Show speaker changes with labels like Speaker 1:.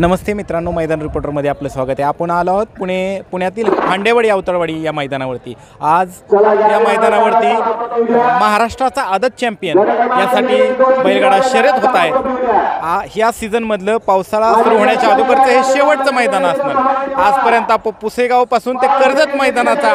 Speaker 1: नमस्ते मित्रांनो, मैदान रिपोर्टरमध्ये आपलं स्वागत आहे। आपण आलो आहोत पुण्यातील हांडेवाडी अवतरवाडी या मैदानावरती। आज या मैदानावरती महाराष्ट्राचा आदत चॅम्पियन यासाठी बैलगाडा शर्यत होत आहे। ह्या सीझनमधलं पावसाळा सुरू होण्याच्या अगोदरचं हे शेवटचं मैदान असणार। आजपर्यंत आपण पुसेगावपासून ते कर्जत मैदानाचा